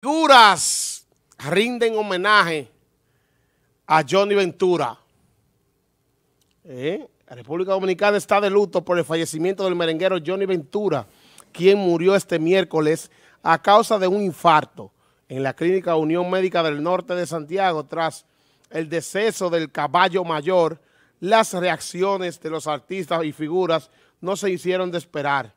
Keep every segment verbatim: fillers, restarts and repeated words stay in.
Figuras rinden homenaje a Johnny Ventura. ¿Eh? La República Dominicana está de luto por el fallecimiento del merenguero Johnny Ventura, quien murió este miércoles a causa de un infarto en la Clínica Unión Médica del Norte de Santiago. Tras el deceso del caballo mayor, las reacciones de los artistas y figuras no se hicieron de esperar.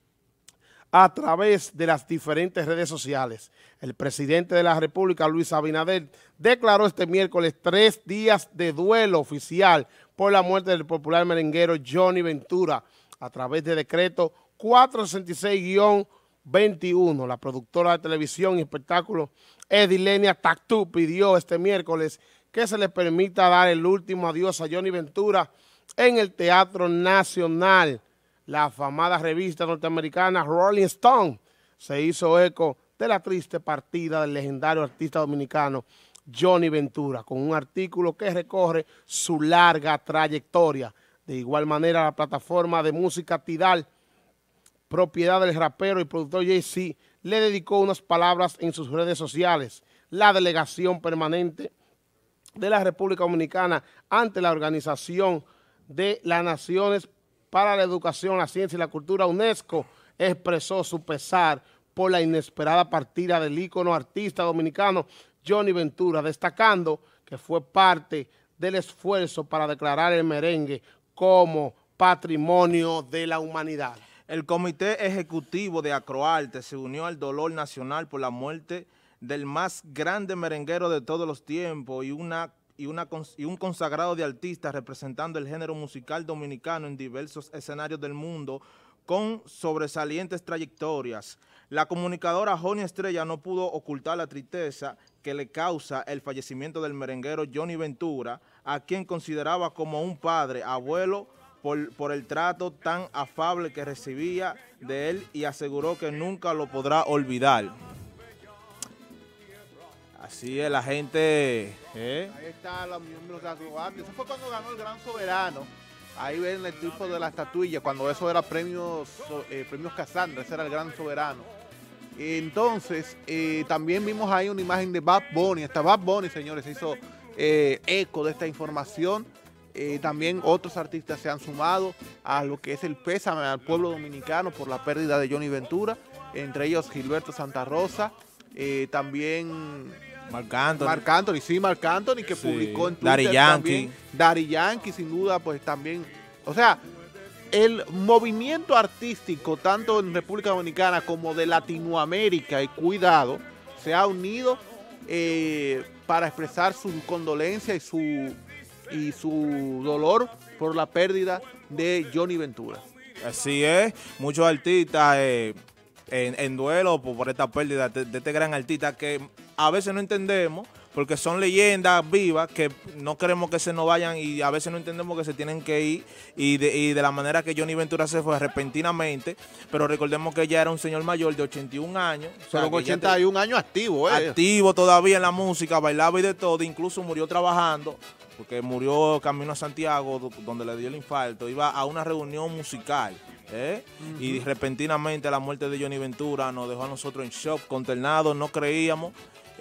A través de las diferentes redes sociales, el presidente de la República, Luis Abinader, declaró este miércoles tres días de duelo oficial por la muerte del popular merenguero Johnny Ventura a través de decreto cuatrocientos sesenta y seis guión veintiuno. La productora de televisión y espectáculos Edilenia Tactú pidió este miércoles que se le permita dar el último adiós a Johnny Ventura en el Teatro Nacional. La afamada revista norteamericana Rolling Stone se hizo eco de la triste partida del legendario artista dominicano Johnny Ventura, con un artículo que recorre su larga trayectoria. De igual manera, la plataforma de música Tidal, propiedad del rapero y productor Jay-Z, le dedicó unas palabras en sus redes sociales. La delegación permanente de la República Dominicana ante la Organización de las Naciones para la Educación, la Ciencia y la Cultura, UNESCO, expresó su pesar por la inesperada partida del ícono artista dominicano Johnny Ventura, destacando que fue parte del esfuerzo para declarar el merengue como patrimonio de la humanidad. El Comité Ejecutivo de Acroarte se unió al dolor nacional por la muerte del más grande merenguero de todos los tiempos y una Y, una, y un consagrado de artistas representando el género musical dominicano en diversos escenarios del mundo con sobresalientes trayectorias. La comunicadora Joni Estrella no pudo ocultar la tristeza que le causa el fallecimiento del merenguero Johnny Ventura, a quien consideraba como un padre, abuelo, por, por el trato tan afable que recibía de él, y aseguró que nunca lo podrá olvidar. Así es, la gente... ¿eh? Ahí están los miembros de Acroarte. Eso fue cuando ganó el Gran Soberano. Ahí ven el tipo de la estatuilla, cuando eso era premios, eh, premios Casandra, ese era el Gran Soberano. Entonces, eh, también vimos ahí una imagen de Bad Bunny. Hasta Bad Bunny, señores, se hizo eh, eco de esta información. Eh, también otros artistas se han sumado a lo que es el pésame al pueblo dominicano por la pérdida de Johnny Ventura, entre ellos Gilberto Santa Rosa, eh, también... Marc Anthony. Marc Anthony, sí, Marc Anthony, que sí. Publicó en Twitter Daddy Yankee. También. Daddy Yankee, sin duda, pues también. O sea, el movimiento artístico, tanto en República Dominicana como de Latinoamérica, y cuidado, se ha unido eh, para expresar su condolencia y su, y su dolor por la pérdida de Johnny Ventura. Así es, muchos artistas eh, en, en duelo por, por esta pérdida de, de este gran artista que a veces no entendemos, porque son leyendas vivas que no queremos que se nos vayan, y a veces no entendemos que se tienen que ir, y de, y de la manera que Johnny Ventura se fue repentinamente, pero recordemos que ya era un señor mayor de ochenta y un años. O sea, pero con ochenta y un años activo, ¿eh? Activo todavía en la música, bailaba y de todo, incluso murió trabajando, porque murió camino a Santiago, donde le dio el infarto, iba a una reunión musical. ¿Eh? Uh-huh. Y repentinamente la muerte de Johnny Ventura nos dejó a nosotros en shock, consternados, no creíamos,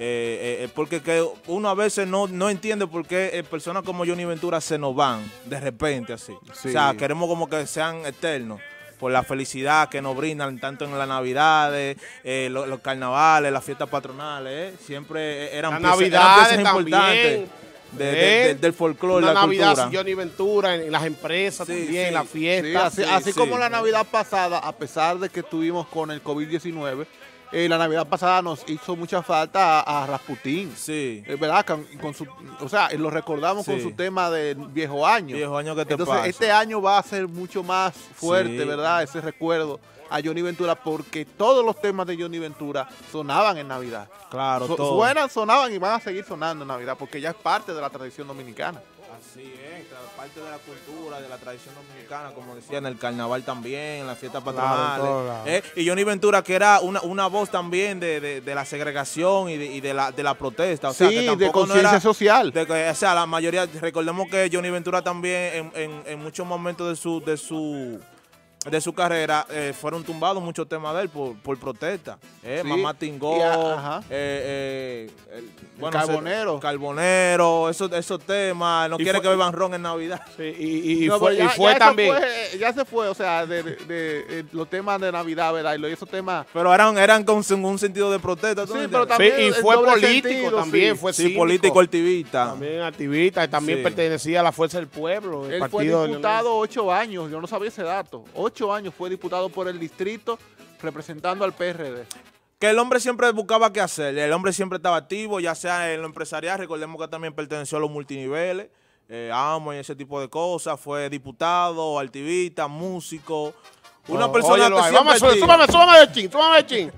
eh, eh, porque que uno a veces no, no entiende por qué eh, personas como Johnny Ventura se nos van de repente así. Sí. O sea, queremos como que sean eternos por la felicidad que nos brindan tanto en las navidades, eh, los, los carnavales, las fiestas patronales, ¿eh? Siempre eran la piezas, Navidad eran piezas importantes. De, de, de, del folclore, la Navidad, cultura. Johnny Ventura, en, en las empresas sí, también, sí, en las fiestas. Sí, así, sí, así sí. como la Navidad pasada, a pesar de que estuvimos con el COVID diecinueve, eh, la Navidad pasada nos hizo mucha falta a, a Rasputín. Sí. Es verdad, con, con su, o sea, lo recordamos sí. con su tema de Viejo Año. Viejo Año que te Entonces, pasa. Este año va a ser mucho más fuerte, sí. ¿verdad? Ese recuerdo a Johnny Ventura, porque todos los temas de Johnny Ventura sonaban en Navidad. Claro, so, todo. Suenan, sonaban y van a seguir sonando en Navidad, porque ya es parte de la tradición dominicana. Así es, parte de la cultura, de la tradición dominicana, como decía, en el carnaval también, en las fiestas patronales. Claro, eh, y Johnny Ventura, que era una, una voz también de, de, de la segregación y de, y de, la, de la protesta. O sea, sí, que de conciencia no social. De, o sea, la mayoría, recordemos que Johnny Ventura también en, en, en muchos momentos de su... De su de su carrera, eh, fueron tumbados muchos temas de él por, por protesta. Eh, Sí. Mamá Tingó, Y a- ajá. eh, eh, el, bueno, Carbonero. se- Carbonero, esos, esos temas, no Y quiere fue- que beban ron en Navidad. Sí, y, y- y No, fue, pero ya- y fue ya eso también. fue- ya se fue, o sea, de, de- de- de los temas de Navidad, ¿verdad? Y lo- y esos temas. Pero eran, eran con un sentido de protesta. ¿tú Sí, me pero entiendes? también Sí, y el fue doble político sentido, también, sí. fue Sí, cívico, político activista. también activista, y también Sí. pertenecía a la Fuerza del Pueblo, el Él fue partido de diputado ocho años, yo no sabía ese dato. Ocho años fue diputado por el distrito representando al P R D. Que el hombre siempre buscaba qué hacer, el hombre siempre estaba activo, ya sea en lo empresarial, recordemos que también perteneció a los multiniveles, eh, amo y ese tipo de cosas, fue diputado, activista, músico, una Oh, persona óyelo que ahí. siempre Vamos a subir, activa. súbame, súbame de chin, súbame de chin.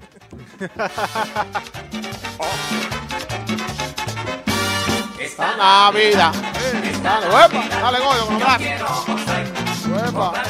Está Navidad. Dale, huepa, dale, Goyo, con los brazos. Huepa.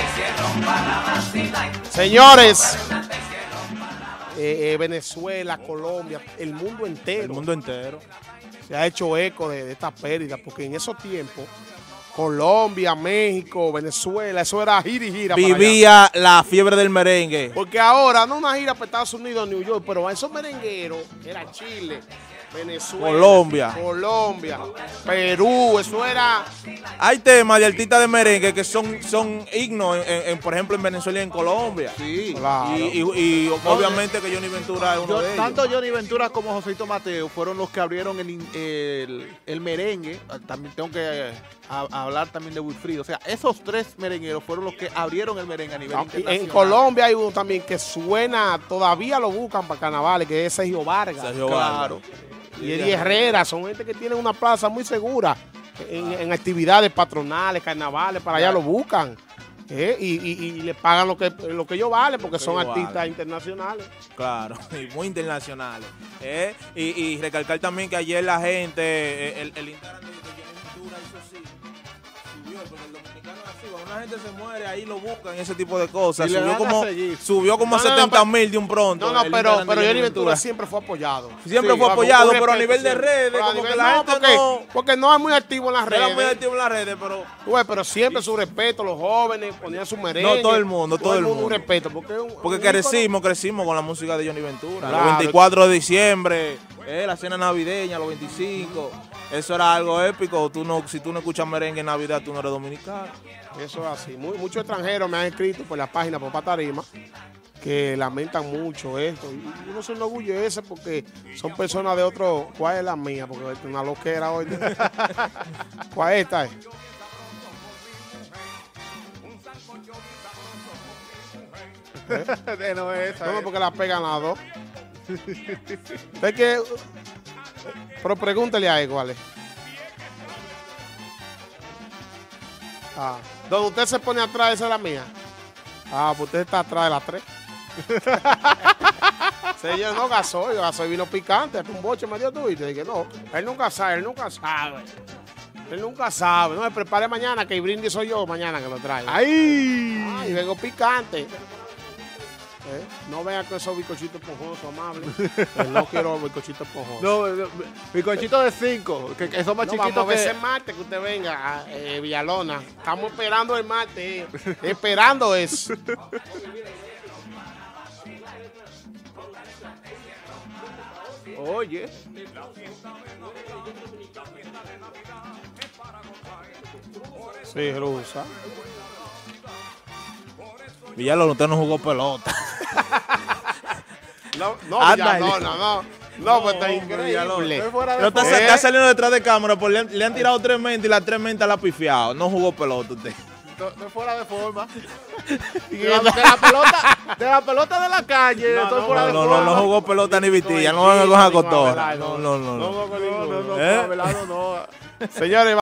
Señores, eh, eh, Venezuela, Colombia, el mundo entero El mundo entero. se ha hecho eco de, de esta pérdida, porque en esos tiempos, Colombia, México, Venezuela, eso era gira y gira. para allá. Vivía la fiebre del merengue. Porque ahora, no una gira para Estados Unidos, New York, pero esos merengueros, era Chile, Venezuela, Colombia. Colombia, Perú, eso era... Hay temas de artistas de merengue que son, son himnos, en, en, por ejemplo, en Venezuela y en Colombia. Sí. Claro. Y, y- y obviamente que Johnny Ventura es uno Yo- de ellos. tanto Johnny Ventura como Joséito Mateo fueron los que abrieron el, in- el- el merengue. Ah, También tengo que eh, a- hablar también de Wilfrido. O sea, esos tres merengueros fueron los que abrieron el merengue a nivel internacional. En Colombia hay uno también que suena, todavía lo buscan para carnavales, que es Sergio Vargas. Sergio Claro. Y Eddie Herrera, son gente que tienen una plaza muy segura en, en actividades patronales, carnavales, para allá lo buscan. ¿eh? Y, y- y le pagan lo que, lo que ellos valen, porque son ellos artistas valen. internacionales. Claro, y muy internacionales. ¿eh? Y, y recalcar también que ayer la gente, eh, el, el Instagram de Johnny Ventura, eso sí, subió, porque el dominicano es así, cuando una gente se muere, ahí lo buscan, ese tipo de cosas. Y le Subió dan a como, seguir. subió como No, no, no, setenta pero- mil de un pronto. No, no, el pero, Instagram de pero Johnny Ventura siempre fue apoyado. Siempre Sí, fue vamos, apoyado, un pero a respeto nivel de siempre. redes, Pero a como nivel- que la no, gente porque, no... porque no es muy activo en las Era muy redes. activo en las redes, pero Güey, pero siempre su respeto, los jóvenes ponían su merengue. No, todo el mundo, todo el mundo. un respeto, porque, es un- porque un ícono. crecimos, crecimos con la música de Johnny Ventura. Claro. Los veinticuatro de diciembre, eh, la cena navideña, los veinticinco. Eso era algo épico. Tú no, si tú no escuchas merengue en Navidad, tú no eres dominicano. Eso es así. Muy- muchos extranjeros me han escrito por la página Papá Tarima que lamentan mucho esto. Y uno se enorgullece porque son personas de otro. ¿Cuál es la mía? Porque es una loquera hoy. ¿Cuál es esta? Es? no es esa, No, eh. porque la pegan las dos. Es que. Pero pregúntele a él cuál es. Ah, donde usted se pone atrás, esa es la mía. Ah, pues usted está atrás de las tres. Señor, no gasoil, gasoil vino picante, un boche me dio tú y te dije, no, él nunca sabe, él nunca sabe. Él nunca sabe, no me prepare mañana que el brindis soy yo mañana que lo traigo. ¡Ay! Ah, y vengo picante. ¿Eh? No vean con esos bizcochitos esponjosos, amables. Eh, no quiero bizcochitos esponjosos. No, no, bizcochito de cinco, que, que son más No, chiquitos vamos a ver que... ese martes que usted venga a eh, Villalona. Estamos esperando el martes. eh, esperando eso. Oye. Sí, rusa. Villalona, usted no jugó pelota. No, no, Anda, Villalona, no. No, pues está increíble. Estoy fuera de No, está, forma. está saliendo detrás de cámara, pues le, han- le han tirado tres mentas y las tres mentas la ha pifiado. No jugó pelota usted. Estoy estoy fuera de forma. de, la, de la pelota, de la pelota de la calle, No, estoy no, fuera No, de no, forma. no, no jugó pelota ni vitilla. No Ni van a coger Chino, ni cotorra. Abelardo. No, no, no. No, no, con No, no, ninguno. no, ¿Eh? Abelardo no. Señores,